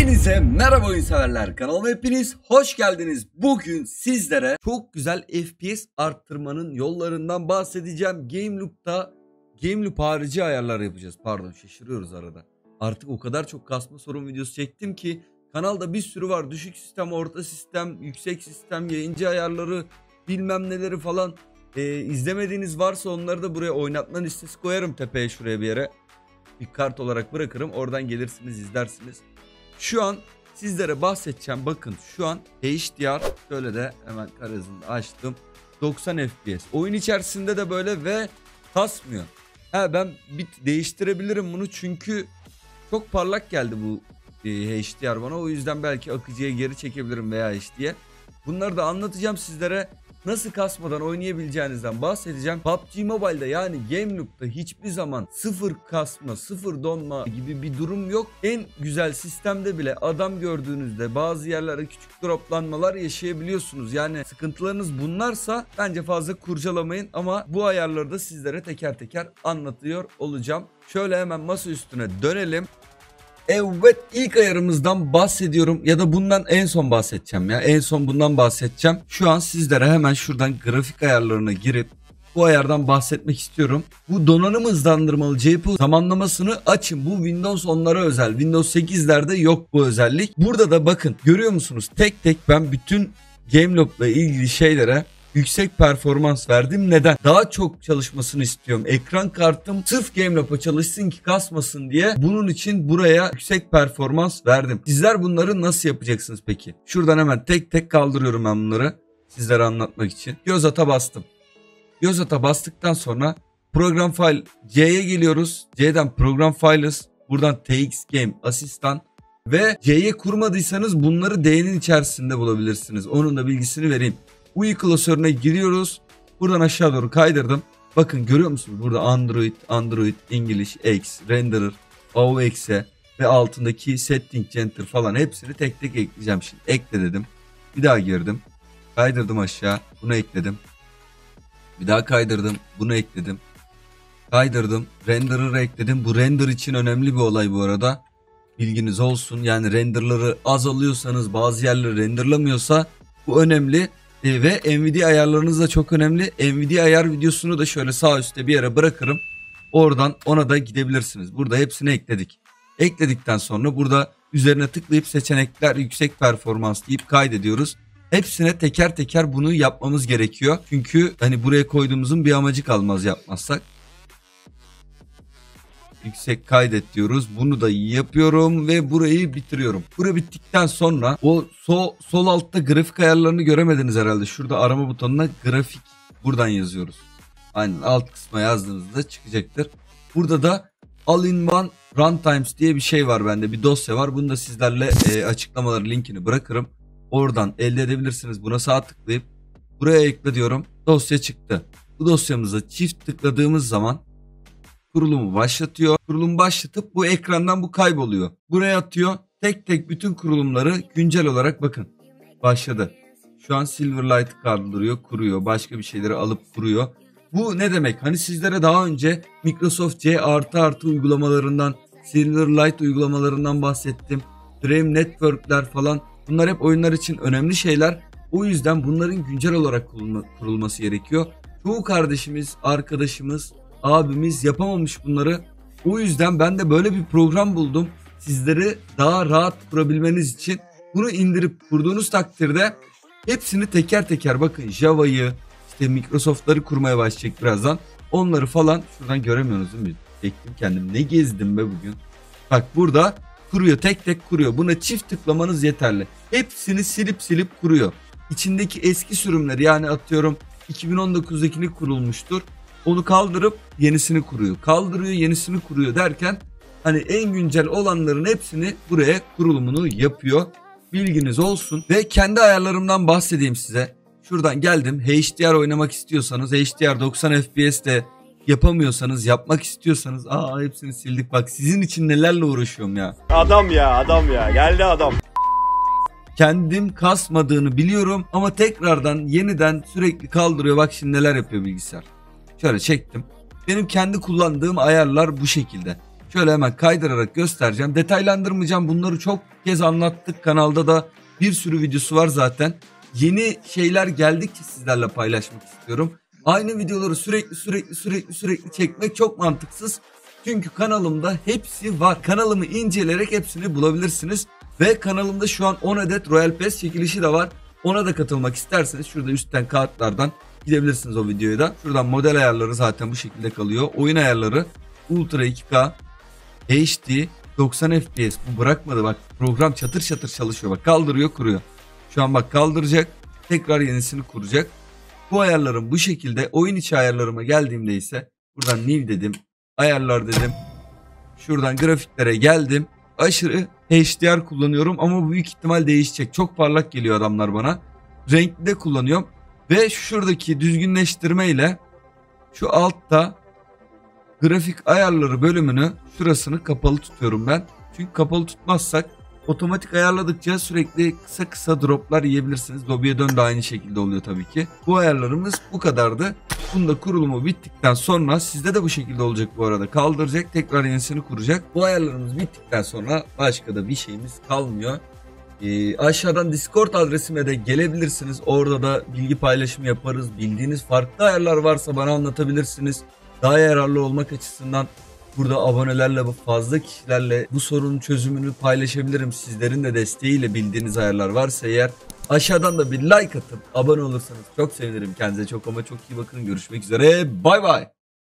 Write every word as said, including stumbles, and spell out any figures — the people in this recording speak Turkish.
Hepinize merhaba oyun severler, kanalıma hepiniz hoş geldiniz. Bugün sizlere çok güzel F P S arttırmanın yollarından bahsedeceğim. Gameloop'ta Gameloop harici ayarlar yapacağız. Pardon, şaşırıyoruz arada. Artık o kadar çok kasma sorun videosu çektim ki kanalda bir sürü var. Düşük sistem, orta sistem, yüksek sistem, yayıncı ayarları, bilmem neleri falan. Ee, izlemediğiniz varsa onları da buraya oynatma listesi koyarım tepeye, şuraya bir yere. Bir kart olarak bırakırım. Oradan gelirsiniz, izlersiniz. Şu an sizlere bahsedeceğim. Bakın şu an H D R, şöyle de hemen kare hızını açtım. doksan F P S. Oyun içerisinde de böyle ve kasmıyor. Ha, ben bir değiştirebilirim bunu çünkü çok parlak geldi bu e, H D R bana. O yüzden belki akıcıya geri çekebilirim veya H D'ye. Bunları da anlatacağım sizlere. Nasıl kasmadan oynayabileceğinizden bahsedeceğim. P U B G Mobile'da yani Gameloop'ta hiçbir zaman sıfır kasma, sıfır donma gibi bir durum yok. En güzel sistemde bile adam gördüğünüzde bazı yerlere küçük droplanmalar yaşayabiliyorsunuz. Yani sıkıntılarınız bunlarsa bence fazla kurcalamayın ama bu ayarları da sizlere teker teker anlatıyor olacağım. Şöyle hemen masa üstüne dönelim. Evet, ilk ayarımızdan bahsediyorum ya da bundan en son bahsedeceğim ya. En son bundan bahsedeceğim. Şu an sizlere hemen şuradan grafik ayarlarına girip bu ayardan bahsetmek istiyorum. Bu donanım hızlandırmalı C P U zamanlamasını açın. Bu Windows onlara özel. Windows sekizlerde yok bu özellik. Burada da bakın, görüyor musunuz? Tek tek ben bütün Gameloop'la ilgili şeylere yüksek performans verdim. Neden? Daha çok çalışmasını istiyorum. Ekran kartım sırf Gameloop'a çalışsın ki kasmasın diye. Bunun için buraya yüksek performans verdim. Sizler bunları nasıl yapacaksınız peki? Şuradan hemen tek tek kaldırıyorum ben bunları sizlere anlatmak için. Göz ata bastım. Göz ata bastıktan sonra program file C'ye geliyoruz. C'den program files. Buradan T X Game asistan. Ve C'ye kurmadıysanız bunları D'nin içerisinde bulabilirsiniz. Onun da bilgisini vereyim. U I klasörüne giriyoruz. Buradan aşağı doğru kaydırdım. Bakın, görüyor musunuz? Burada Android, Android, English, X, Renderer, A U X'e ve altındaki Setting Center falan hepsini tek tek ekleyeceğim şimdi. Ekle dedim. Bir daha girdim. Kaydırdım aşağı. Bunu ekledim. Bir daha kaydırdım. Bunu ekledim. Kaydırdım. Renderer'ı ekledim. Bu render için önemli bir olay bu arada. Bilginiz olsun. Yani renderları az alıyorsanız, bazı yerleri renderlamıyorsa bu önemli. E, ve Nvidia ayarlarınız da çok önemli. Nvidia ayar videosunu da şöyle sağ üstte bir yere bırakırım. Oradan ona da gidebilirsiniz. Burada hepsini ekledik. Ekledikten sonra burada üzerine tıklayıp seçenekler yüksek performans deyip kaydediyoruz. Hepsine teker teker bunu yapmamız gerekiyor. Çünkü hani buraya koyduğumuzun bir amacı kalmaz yapmazsak. Yüksek kaydet diyoruz. Bunu da yapıyorum ve burayı bitiriyorum. Bura bittikten sonra o sol, sol altta grafik ayarlarını göremediniz herhalde. Şurada arama butonuna grafik, buradan yazıyoruz. Aynen, alt kısma yazdığınızda çıkacaktır. Burada da All-in-One Runtimes diye bir şey var bende. Bir dosya var. Bunu da sizlerle e, açıklamaları linkini bırakırım. Oradan elde edebilirsiniz. Buna sağ tıklayıp buraya ekle diyorum. Dosya çıktı. Bu dosyamıza çift tıkladığımız zaman kurulumu başlatıyor. Kurulum başlatıp bu ekrandan bu kayboluyor. Buraya atıyor. Tek tek bütün kurulumları güncel olarak bakın. Başladı. Şu an Silverlight kaldırıyor, kuruyor. Başka bir şeyleri alıp kuruyor. Bu ne demek? Hani sizlere daha önce Microsoft C artı artı uygulamalarından, Silverlight uygulamalarından bahsettim. Frame Network'ler falan. Bunlar hep oyunlar için önemli şeyler. O yüzden bunların güncel olarak kurulması gerekiyor. Çoğu kardeşimiz, arkadaşımız, abimiz yapamamış bunları. O yüzden ben de böyle bir program buldum. Sizleri daha rahat kurabilmeniz için bunu indirip kurduğunuz takdirde hepsini teker teker, bakın Java'yı, işte Microsoft'ları kurmaya başlayacak birazdan. Onları falan şuradan göremiyorsunuz değil mi? Çektim kendim. Ne gezdim be bugün. Bak, burada kuruyor, tek tek kuruyor. Buna çift tıklamanız yeterli. Hepsini silip silip kuruyor. İçindeki eski sürümleri, yani atıyorum iki bin on dokuzdakini kurulmuştur. Onu kaldırıp yenisini kuruyor. Kaldırıyor, yenisini kuruyor derken hani en güncel olanların hepsini buraya kurulumunu yapıyor. Bilginiz olsun. Ve kendi ayarlarımdan bahsedeyim size. Şuradan geldim. H D R oynamak istiyorsanız, H D R doksan F P S'te yapamıyorsanız, yapmak istiyorsanız, aa hepsini sildik. Bak, sizin için nelerle uğraşıyorum ya. Adam ya, adam ya. Geldi adam. Kendim kasmadığını biliyorum ama tekrardan yeniden sürekli kaldırıyor. Bak şimdi neler yapıyor bilgisayar. Şöyle çektim. Benim kendi kullandığım ayarlar bu şekilde. Şöyle hemen kaydırarak göstereceğim. Detaylandırmayacağım. Bunları çok kez anlattık. Kanalda da bir sürü videosu var zaten. Yeni şeyler geldikçe sizlerle paylaşmak istiyorum. Aynı videoları sürekli sürekli sürekli sürekli çekmek çok mantıksız. Çünkü kanalımda hepsi var. Kanalımı inceleyerek hepsini bulabilirsiniz. Ve kanalımda şu an on adet Royal Pass çekilişi de var. Ona da katılmak isterseniz şurada üstten kağıtlardan gidebilirsiniz o videoya da. Şuradan model ayarları zaten bu şekilde kalıyor. Oyun ayarları Ultra iki K, H D, doksan F P S. Bu bırakmadı bak, program çatır çatır çalışıyor. Bak kaldırıyor kuruyor. Şu an bak kaldıracak, tekrar yenisini kuracak. Bu ayarlarım bu şekilde. Oyun içi ayarlarıma geldiğimde ise buradan new dedim, ayarlar dedim. Şuradan grafiklere geldim. Aşırı H D R kullanıyorum ama büyük ihtimal değişecek. Çok parlak geliyor adamlar bana. Renkli de kullanıyorum. Ve şuradaki düzgünleştirme ile şu altta grafik ayarları bölümünü, şurasını kapalı tutuyorum ben. Çünkü kapalı tutmazsak otomatik ayarladıkça sürekli kısa kısa droplar yiyebilirsiniz. Lobby'ye dön de aynı şekilde oluyor tabii ki. Bu ayarlarımız bu kadardı. Bunda kurulumu bittikten sonra sizde de bu şekilde olacak bu arada. Kaldıracak, tekrar yenisini kuracak. Bu ayarlarımız bittikten sonra başka da bir şeyimiz kalmıyor. Ee, aşağıdan Discord adresime de gelebilirsiniz. Orada da bilgi paylaşımı yaparız. Bildiğiniz farklı ayarlar varsa bana anlatabilirsiniz. Daha yararlı olmak açısından burada abonelerle, fazla kişilerle bu sorunun çözümünü paylaşabilirim. Sizlerin de desteğiyle bildiğiniz ayarlar varsa eğer. Aşağıdan da bir like atıp abone olursanız çok sevinirim. Kendinize çok ama çok iyi bakın. Görüşmek üzere. Bay bay.